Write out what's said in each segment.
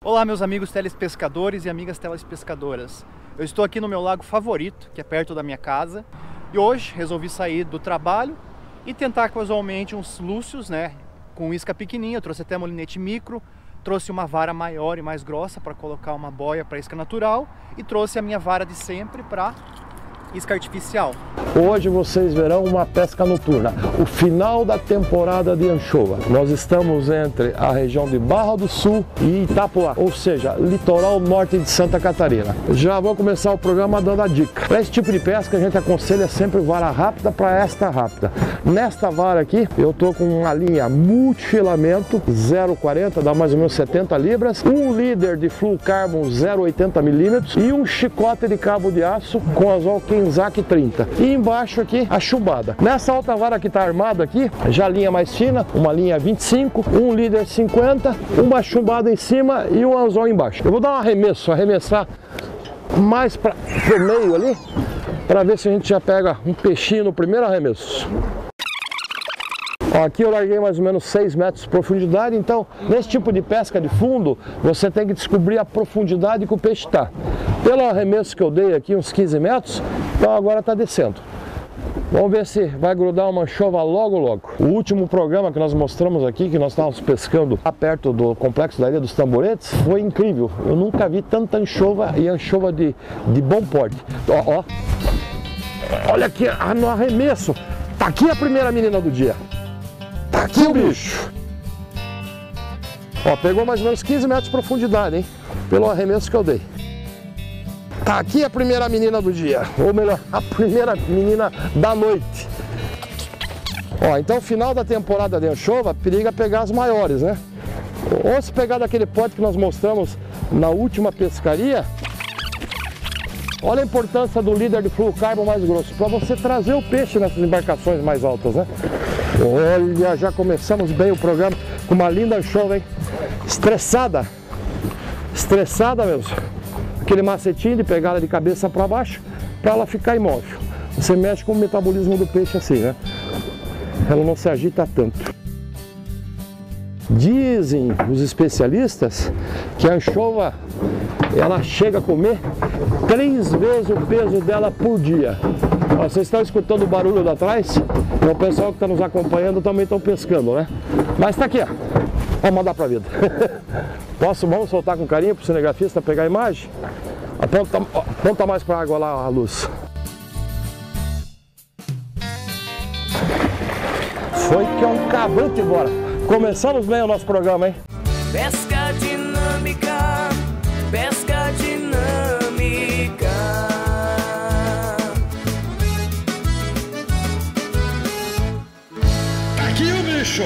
Olá meus amigos telespescadores e amigas telespescadoras. Eu estou aqui no meu lago favorito, que é perto da minha casa. E hoje resolvi sair do trabalho e tentar casualmente uns lúcios, né? Com isca pequenininha, eu trouxe até molinete micro. Trouxe uma vara maior e mais grossa para colocar uma boia para isca natural. E trouxe a minha vara de sempre para isca artificial. Hoje vocês verão uma pesca noturna, o final da temporada de anchova. Nós estamos entre a região de Barra do Sul e Itapuã, ou seja, litoral norte de Santa Catarina. Já vou começar o programa dando a dica. Para esse tipo de pesca a gente aconselha sempre vara rápida para esta rápida. Nesta vara aqui eu tô com uma linha multifilamento 0,40, dá mais ou menos 70 libras, um líder de fluorocarbon 0,80 milímetros e um chicote de cabo de aço com anzol Kenzak 30. E embaixo aqui a chumbada. Nessa outra vara que está armada aqui, já linha mais fina, uma linha 25, um líder 50, uma chumbada em cima e um anzol embaixo. Eu vou dar um arremessar mais para o meio ali, para ver se a gente já pega um peixinho no primeiro arremesso. Ó, aqui eu larguei mais ou menos 6 metros de profundidade, então nesse tipo de pesca de fundo você tem que descobrir a profundidade que o peixe está. Pelo arremesso que eu dei aqui, uns 15 metros, então agora está descendo. Vamos ver se vai grudar uma anchova logo logo. O último programa que nós mostramos aqui, que nós estávamos pescando lá perto do complexo da Ilha dos Tamboretes, foi incrível. Eu nunca vi tanta anchova e anchova de bom porte. Ó, ó. Olha aqui no arremesso. Tá aqui a primeira menina do dia. Tá aqui o bicho. Ó, pegou mais ou menos 15 metros de profundidade, hein? Pelo arremesso que eu dei. Tá aqui a primeira menina do dia, ou melhor, a primeira menina da noite. Ó, então final da temporada de anchova, periga pegar as maiores, né? Ou se pegar daquele pote que nós mostramos na última pescaria, olha a importância do líder de fluorocarbon mais grosso, para você trazer o peixe nessas embarcações mais altas, né? Olha, já começamos bem o programa com uma linda anchova, hein? Estressada mesmo. Aquele macetinho de pegar ela de cabeça para baixo, para ela ficar imóvel. Você mexe com o metabolismo do peixe assim, né? Ela não se agita tanto. Dizem os especialistas que a anchova, ela chega a comer 3 vezes o peso dela por dia. Ó, vocês estão escutando o barulho lá atrás? E o pessoal que está nos acompanhando também estão pescando, né? Mas tá aqui, ó. Vamos mandar pra vida. Vamos soltar com carinho para o cinegrafista pegar a imagem? Aponta mais para a água lá a luz. Foi que é um cavante embora. Começamos bem o nosso programa, hein? Pesca dinâmica, pesca dinâmica. Aqui o bicho!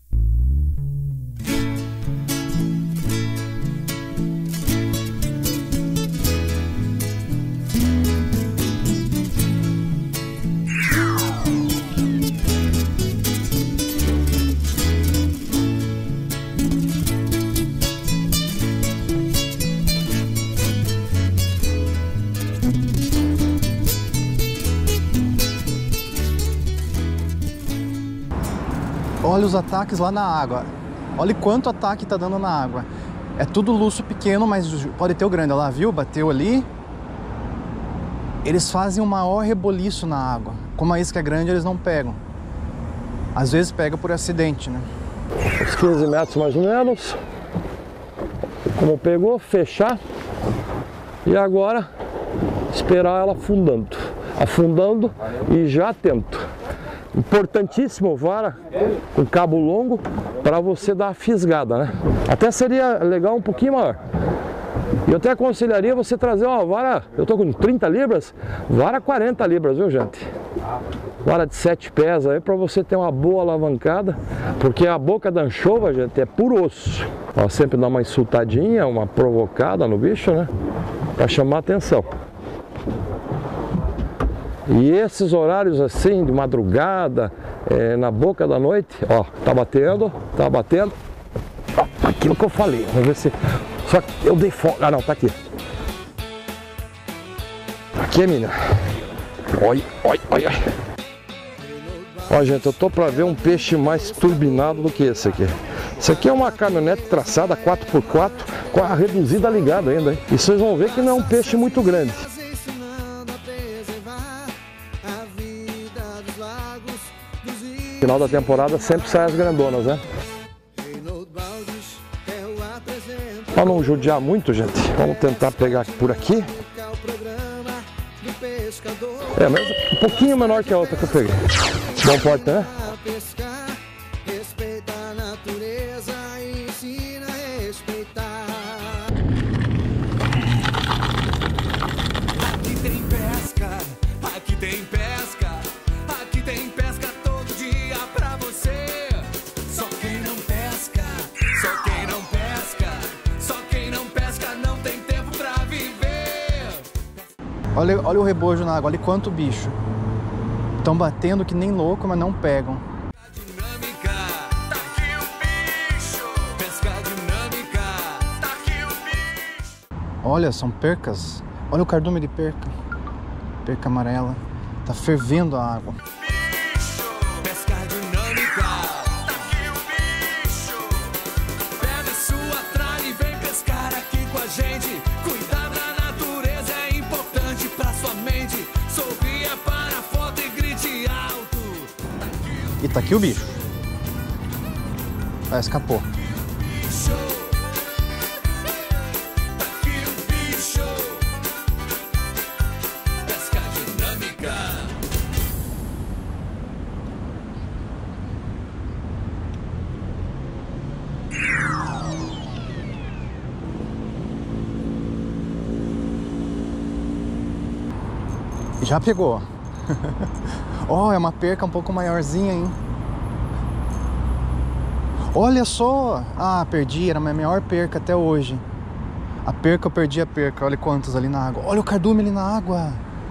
Olha os ataques lá na água. Olha quanto ataque tá dando na água. É tudo lúcio pequeno, mas pode ter o grande. Olha lá, viu? Bateu ali. Eles fazem um maior reboliço na água. Como a isca é grande, eles não pegam. Às vezes pega por acidente, né? Uns 15 metros mais ou menos. Como pegou, fechar. E agora esperar ela afundando e já atento. Importantíssimo vara com cabo longo para você dar a fisgada, né? Até seria legal um pouquinho maior. E eu até aconselharia você trazer uma vara, eu tô com 30 libras, vara 40 libras, viu gente? Vara de 7 pés aí para você ter uma boa alavancada, porque a boca da anchova, gente, é puro osso. Ó, sempre dá uma insultadinha, uma provocada no bicho, né? Para chamar a atenção. E esses horários assim, de madrugada, na boca da noite, ó, tá batendo, ó, aquilo que eu falei, vamos ver se, só que eu dei folga, não, tá aqui. Aqui, menina, olha. Ó, gente, eu tô pra ver um peixe mais turbinado do que esse aqui. Esse aqui é uma caminhonete traçada 4x4, com a reduzida ligada ainda, hein? E vocês vão ver que não é um peixe muito grande. Final da temporada sempre sai as grandonas, né? Para não judiar muito, gente, vamos tentar pegar por aqui. É, mas um pouquinho menor que a outra que eu peguei. Bom porte, né? Aqui tem pesca, aqui tem pesca, aqui tem pesca todo dia pra você. Só quem não pesca, só quem não pesca, só quem não pesca não tem tempo pra viver. Olha o rebojo na água, olha quanto bicho. Estão batendo que nem louco, mas não pegam. Dinâmica, tá aqui o bicho. Pesca dinâmica, tá aqui o bicho. Olha, são percas. Olha o cardume de perca. Perca amarela. Tá fervendo a água. Pesca dinâmica, tá aqui o bicho. Pega sua tralha e vem pescar aqui com a gente. Cuidar da natureza é importante pra sua mente. Sorria para a foto e grite alto. E tá aqui o bicho. Ah, escapou. Bicho, tá aqui o bicho. Pesca dinâmica. Já pegou. Ó, é uma perca um pouco maiorzinha, hein? Olha só! Ah, perdi, era a minha maior perca até hoje. A perca, eu perdi a perca. Olha quantos ali na água. Olha o cardume ali na água.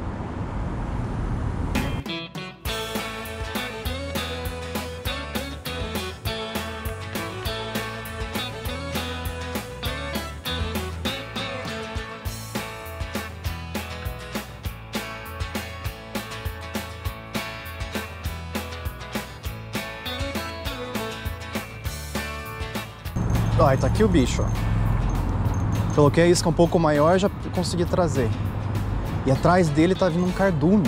Ó, tá aqui o bicho, ó. Coloquei a isca um pouco maior, já consegui trazer. E atrás dele tá vindo um cardume.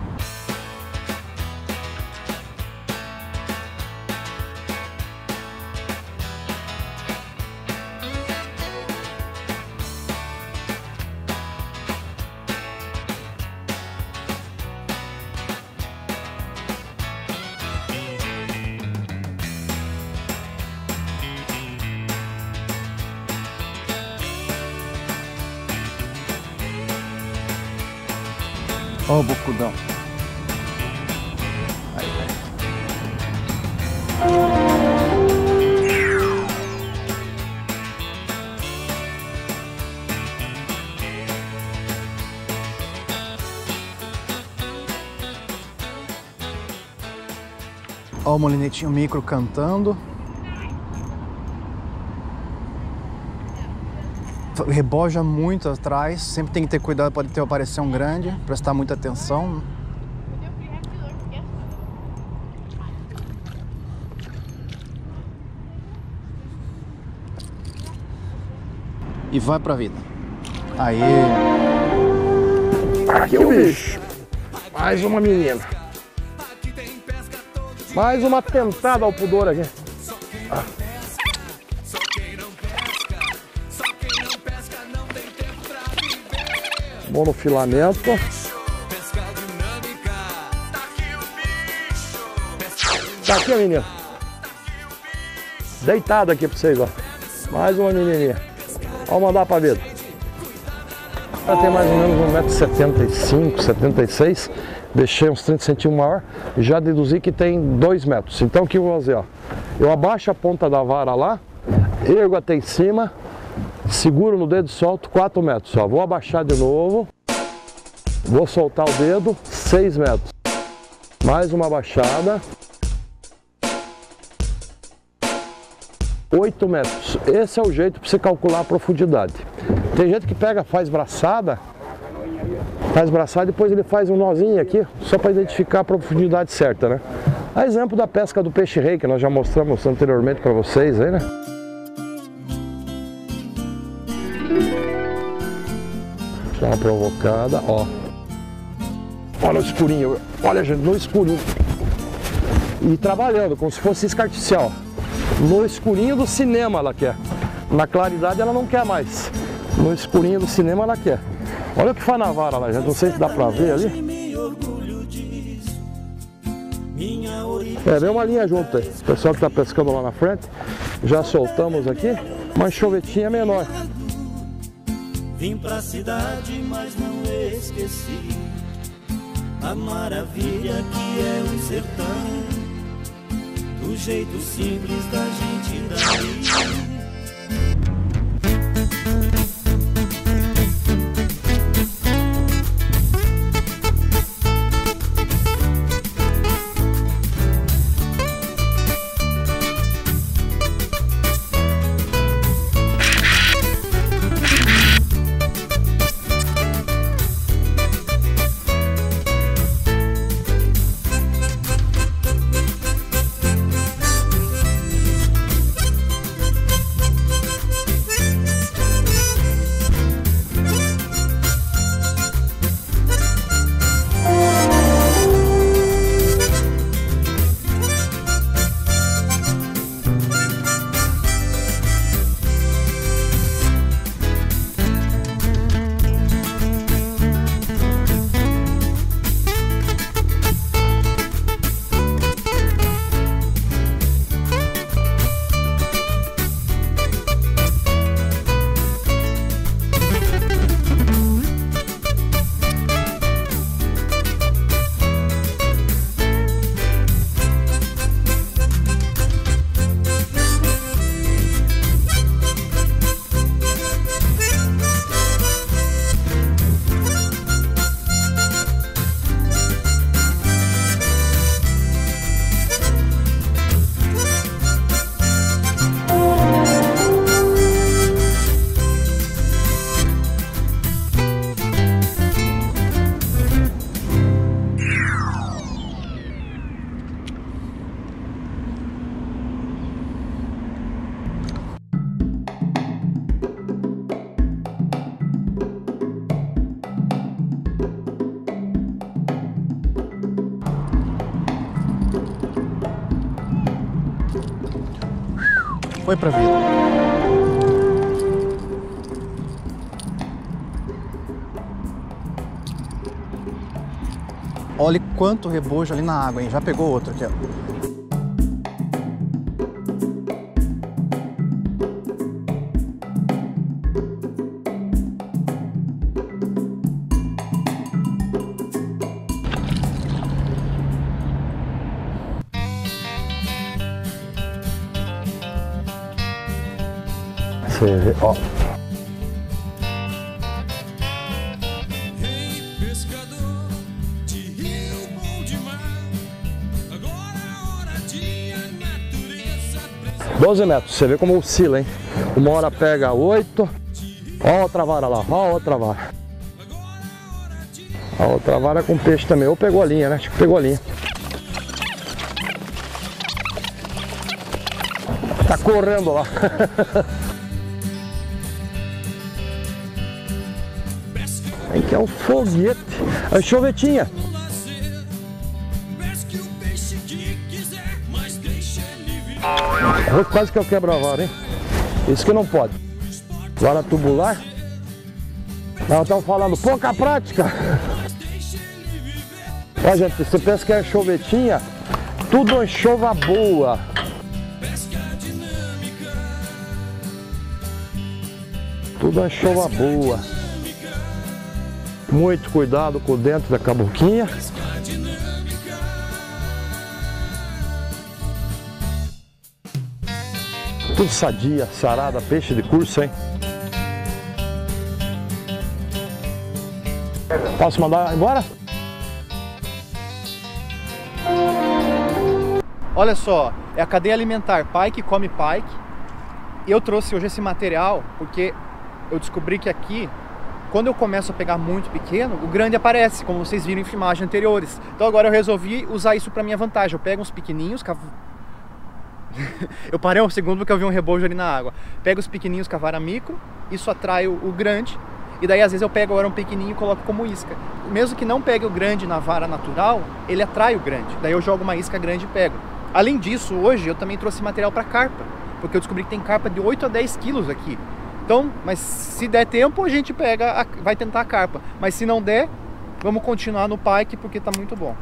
Ó o bocudão. Aí, aí. Ó o molinetinho micro cantando. Reboja muito atrás, sempre tem que ter cuidado, pode ter aparecer um grande, prestar muita atenção. E vai pra vida. Aí. Aqui o bicho. Mais uma menina. Mais uma tentada ao pudor aqui. Ah. Bom no filamento. Tá aqui a menina. Deitado aqui pra vocês, ó. Mais uma menininha. Vamos mandar pra vida. Ela tem mais ou menos 1,75 m, 76 m. Deixei uns 30 centímetros maior e já deduzi que tem 2 metros. Então o que eu vou fazer, ó? Eu abaixo a ponta da vara lá, ergo até em cima, seguro no dedo e solto 4 metros. Ó. Vou abaixar de novo, vou soltar o dedo, 6 metros. Mais uma abaixada, 8 metros. Esse é o jeito para você calcular a profundidade. Tem gente que pega, faz braçada e depois ele faz um nozinho aqui, só para identificar a profundidade certa, né? A exemplo da pesca do peixe-rei, que nós já mostramos anteriormente para vocês aí, né? Dá uma provocada, ó. Olha o escurinho, olha gente, no escurinho. E trabalhando, como se fosse isca artificial. No escurinho do cinema ela quer. Na claridade ela não quer mais. No escurinho do cinema ela quer. Olha o que faz na vara lá, gente. Não sei se dá pra ver ali. Vem uma linha junto aí. O pessoal que tá pescando lá na frente. Já soltamos aqui. Uma enxovetinha menor. Vim pra cidade, mas não esqueci a maravilha que é o sertão, do jeito simples da gente daí. Foi pra vida. Olha quanto rebojo ali na água, hein? Já pegou outro aqui, ó. Você vê, ó. Ei, pescador de rio bom de mar, agora é hora de a natureza preservar. 12 metros, você vê como oscila, hein? Uma hora pega 8. Ó a outra vara lá, ó a outra vara. A outra vara é com peixe também. Ou pegou a linha, né? Acho que pegou a linha. Tá correndo lá. Que é um foguete, a enxovetinha. Quase que eu quebro a vara, hein? Isso que não pode. Vara tubular. Nós estamos falando pouca prática. Ó, gente, você pensa que é enxovetinha, tudo anchova boa. Tudo anchova boa. Muito cuidado com o dentro da caboquinha. Tudo sadia, sarada, peixe de curso, hein? Posso mandar embora? Olha só, é a cadeia alimentar pike come pike. E eu trouxe hoje esse material porque eu descobri que aqui, quando eu começo a pegar muito pequeno, o grande aparece, como vocês viram em filmagens anteriores. Então agora eu resolvi usar isso para minha vantagem. Eu pego uns pequenininhos, Eu parei um segundo porque eu vi um rebojo ali na água. Pego os pequenininhos com a vara micro, isso atrai o grande, e daí às vezes eu pego agora um pequenininho e coloco como isca. Mesmo que não pegue o grande na vara natural, ele atrai o grande. Daí eu jogo uma isca grande e pego. Além disso, hoje eu também trouxe material para carpa, porque eu descobri que tem carpa de 8 a 10 quilos aqui. Então, mas se der tempo a gente pega, vai tentar a carpa. Mas se não der, vamos continuar no pike porque tá muito bom.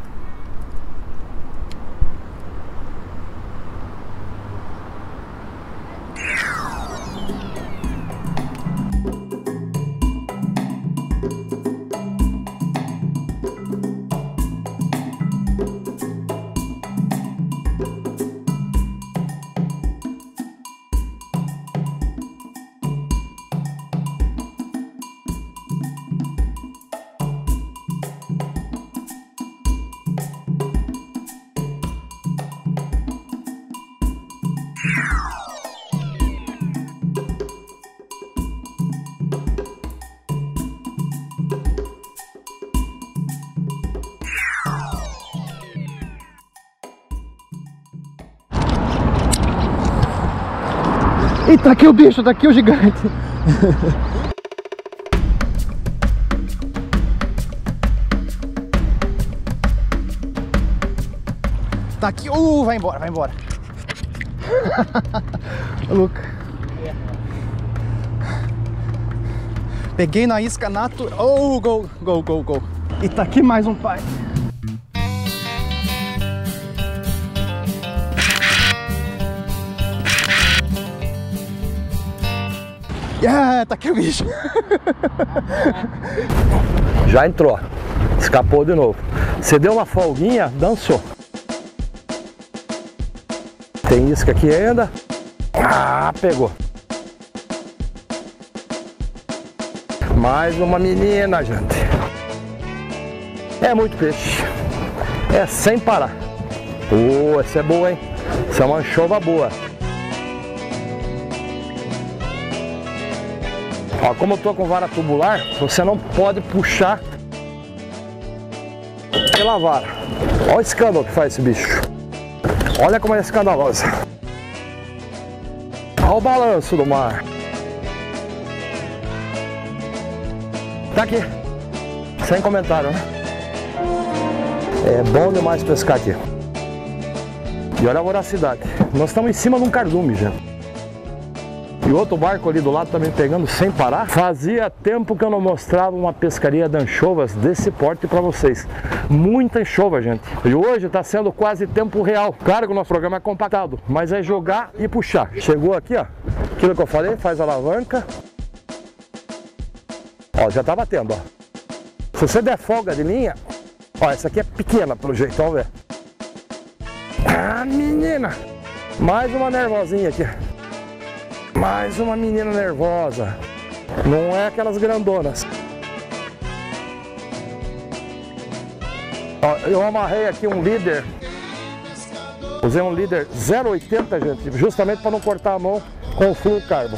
E tá aqui o bicho, tá aqui o gigante. Tá aqui, vai embora, vai embora. Luca. Peguei na isca natural. Gol, gol, gol, gol. E tá aqui mais um pai. Tá aqui o bicho. Já entrou, escapou de novo. Você deu uma folguinha, dançou. Tem isca aqui ainda. Pegou. Mais uma menina, gente. É muito peixe. É sem parar. Essa é boa, hein? Essa é uma anchova boa. Ó, como eu tô com vara tubular, você não pode puxar pela vara. Olha o escândalo que faz esse bicho. Olha como é escandalosa. Olha o balanço do mar. Tá aqui. Sem comentário, né? É bom demais pescar aqui. E olha a voracidade. Nós estamos em cima de um cardume, gente. E outro barco ali do lado também pegando sem parar. Fazia tempo que eu não mostrava uma pescaria de anchovas desse porte para vocês. Muita anchova, gente. E hoje está sendo quase tempo real. Claro que o nosso programa é compactado, mas é jogar e puxar. Chegou aqui, ó. Aquilo que eu falei, faz a alavanca. Ó, já tá batendo, ó. Se você der folga de linha, ó, essa aqui é pequena pelo jeito, vamos ver. Menina! Mais uma nervosinha aqui. Mais uma menina nervosa. Não é aquelas grandonas. Ó, eu amarrei aqui um líder. Usei um líder 0,80, gente, justamente para não cortar a mão com o fluorocarbon.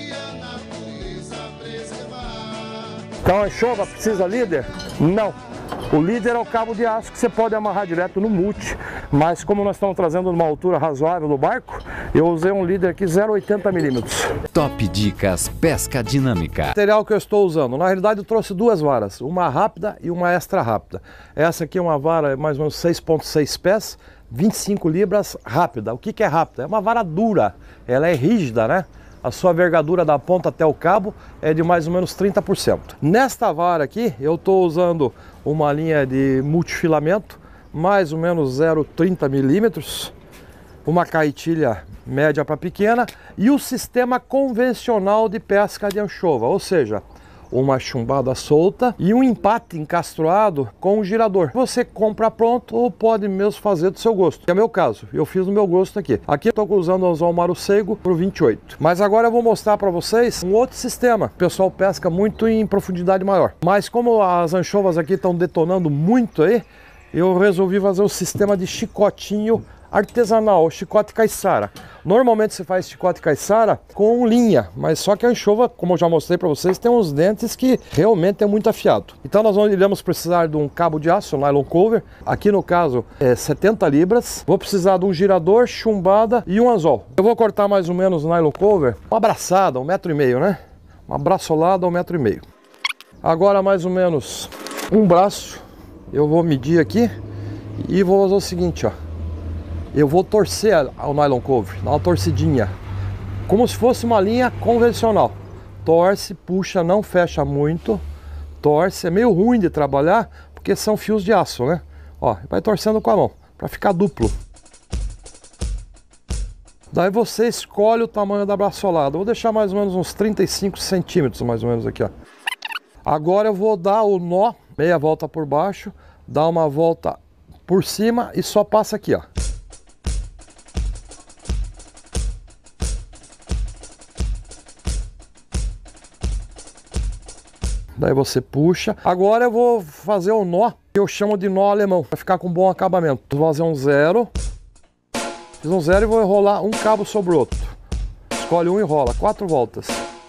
Então a anchova precisa líder? Não. O líder é o cabo de aço que você pode amarrar direto no mute, mas como nós estamos trazendo uma altura razoável do barco, eu usei um líder aqui 0,80 milímetros. Top Dicas Pesca Dinâmica. O material que eu estou usando, na realidade eu trouxe duas varas, uma rápida e uma extra rápida. Essa aqui é uma vara mais ou menos 6,6 pés, 25 libras rápida. O que é rápida? É uma vara dura, ela é rígida, né? A sua vergadura da ponta até o cabo é de mais ou menos 30%. Nesta vara aqui eu estou usando uma linha de multifilamento, mais ou menos 0,30 milímetros, uma caetilha média para pequena e o sistema convencional de pesca de anchova, ou seja, uma chumbada solta e um empate encastroado com um girador. Você compra pronto ou pode mesmo fazer do seu gosto. É o meu caso, eu fiz do meu gosto aqui. Aqui eu estou usando o anzol Maruceigo pro 28. Mas agora eu vou mostrar para vocês um outro sistema. O pessoal pesca muito em profundidade maior. Mas como as anchovas aqui estão detonando muito aí, eu resolvi fazer o sistema de chicotinho artesanal, chicote caiçara. Normalmente se faz chicote caiçara com linha, mas só que a anchova, como eu já mostrei para vocês, tem uns dentes que realmente é muito afiado. Então nós iremos precisar de um cabo de aço, nylon cover, aqui no caso é 70 libras. Vou precisar de um girador, chumbada e um anzol. Eu vou cortar mais ou menos nylon cover, uma braçada, 1,5 m, né? Uma braçolada, 1,5 m. Agora mais ou menos um braço, eu vou medir aqui e vou fazer o seguinte, ó. Eu vou torcer o nylon cover, dar uma torcidinha, como se fosse uma linha convencional. Torce, puxa, não fecha muito. Torce, é meio ruim de trabalhar, porque são fios de aço, né? Ó, vai torcendo com a mão, para ficar duplo. Daí você escolhe o tamanho da braçolada. Eu vou deixar mais ou menos uns 35 centímetros, mais ou menos aqui, ó. Agora eu vou dar o nó, meia volta por baixo, dar uma volta por cima e só passa aqui, ó. Daí você puxa. Agora eu vou fazer o nó, que eu chamo de nó alemão, para ficar com bom acabamento. Vou fazer um zero. Fiz um zero e vou enrolar um cabo sobre o outro. Escolhe um e enrola, 4 voltas.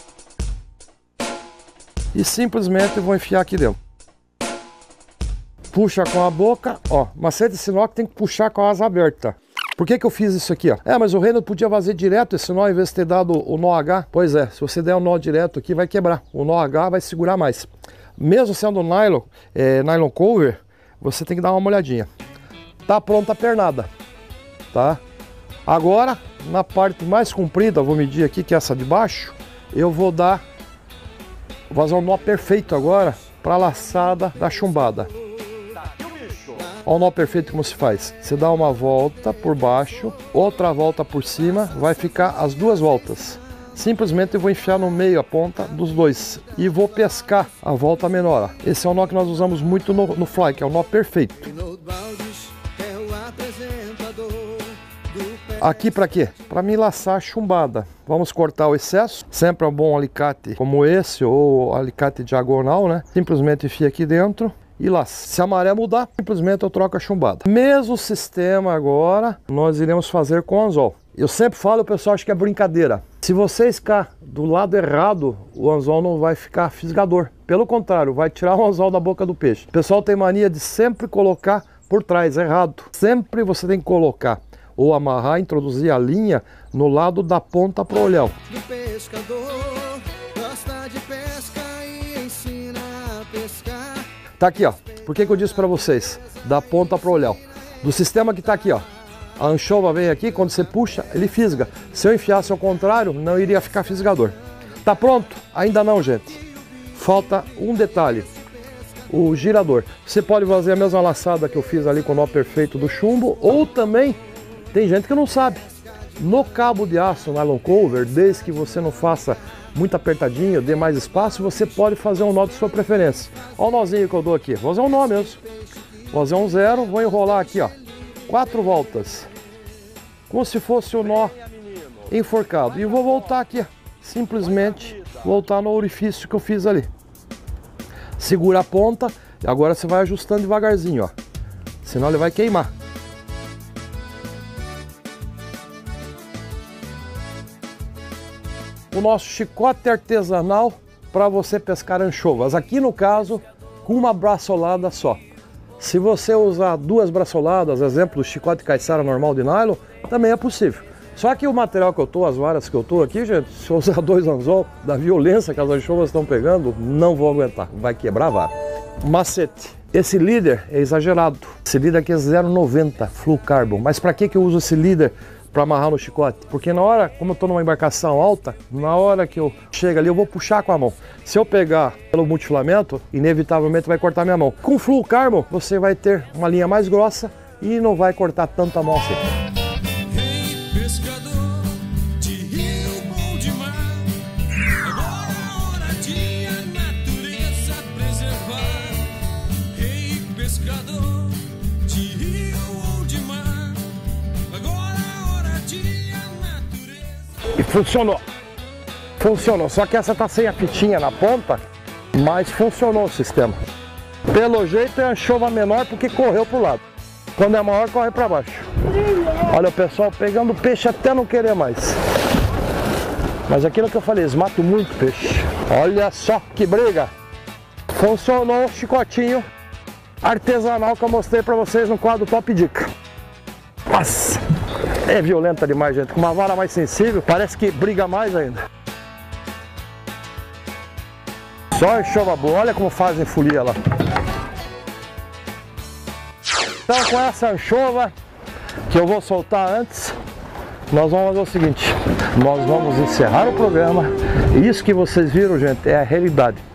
E simplesmente vou enfiar aqui dentro. Puxa com a boca, ó. Macete esse nó que tem que puxar com a asa aberta. Por que que eu fiz isso aqui, ó? Mas o Reinaldo podia fazer direto esse nó em vez de ter dado o nó H. Pois é, se você der o nó direto aqui vai quebrar. O nó H vai segurar mais. Mesmo sendo nylon, nylon cover, você tem que dar uma molhadinha. Tá pronta a pernada, tá? Agora, na parte mais comprida, vou medir aqui, que é essa de baixo, eu vou fazer um nó perfeito agora para a laçada da chumbada. Olha o nó perfeito como se faz. Você dá uma volta por baixo, outra volta por cima, vai ficar as 2 voltas. Simplesmente eu vou enfiar no meio a ponta dos dois e vou pescar a volta menor. Esse é o nó que nós usamos muito no fly, que é o nó perfeito. Aqui para quê? Para me laçar a chumbada. Vamos cortar o excesso. Sempre é um bom alicate como esse ou alicate diagonal, né? Simplesmente enfia aqui dentro e laça. Se a maré mudar, simplesmente eu troco a chumbada. Mesmo sistema agora, nós iremos fazer com anzol. Eu sempre falo, o pessoal acha que é brincadeira. Se você iscar do lado errado, o anzol não vai ficar fisgador. Pelo contrário, vai tirar o anzol da boca do peixe. O pessoal tem mania de sempre colocar por trás, errado. Sempre você tem que colocar ou amarrar, introduzir a linha no lado da ponta pro olhão. Do pescador, gosta de pesca e ensina a pescar. Tá aqui, ó. Por que que eu disse para vocês? Da ponta pro olhão. Do sistema que tá aqui, ó. A anchova vem aqui, quando você puxa, ele fisga. Se eu enfiasse ao contrário, não iria ficar fisgador. Tá pronto? Ainda não, gente. Falta um detalhe. O girador. Você pode fazer a mesma laçada que eu fiz ali com o nó perfeito do chumbo, ou também, tem gente que não sabe. No cabo de aço nylon cover, desde que você não faça muito apertadinho, dê mais espaço, você pode fazer um nó de sua preferência. Olha o nozinho que eu dou aqui. Vou fazer um nó mesmo. Vou fazer um zero, vou enrolar aqui, ó. 4 voltas. Como se fosse o nó enforcado. E vou voltar aqui, simplesmente voltar no orifício que eu fiz ali. Segura a ponta e agora você vai ajustando devagarzinho, ó. Senão ele vai queimar. O nosso chicote artesanal para você pescar anchovas. Aqui no caso, com uma braçolada só. Se você usar 2 braçoladas, exemplo do chicote caiçara normal de nylon, também é possível. Só que o material que eu tô, as varas que eu tô aqui, gente, se eu usar 2 anzol, da violência que as anchovas estão pegando, não vou aguentar, vai quebrar a vara. Macete. Esse líder é exagerado. Esse líder aqui é 0,90 fluorocarbon. Mas para que eu uso esse líder para amarrar no chicote? Porque na hora, como eu estou numa embarcação alta, na hora que eu chego ali, eu vou puxar com a mão. Se eu pegar pelo multifilamento, inevitavelmente vai cortar minha mão. Com fluorocarbon, você vai ter uma linha mais grossa e não vai cortar tanto a mão assim. Ei, pescador de rio bom de mar, agora é hora de a natureza preservar. Ei, pescador de rio ou de mar, agora é hora de a natureza. E funcionou. Funcionou, só que essa tá sem a fitinha na ponta, mas funcionou o sistema. Pelo jeito é a anchova menor porque correu pro lado. Quando é maior, corre para baixo. Olha o pessoal pegando peixe até não querer mais. Mas aquilo que eu falei, eles matam muito peixe. Olha só que briga. Funcionou o chicotinho artesanal que eu mostrei para vocês no quadro Top Dica. Nossa, é violenta demais, gente. Com uma vara mais sensível, parece que briga mais ainda. Só anchova boa, olha como fazem folia lá. Então com essa anchova, que eu vou soltar antes, nós vamos fazer o seguinte, nós vamos encerrar o programa. E isso que vocês viram, gente, é a realidade.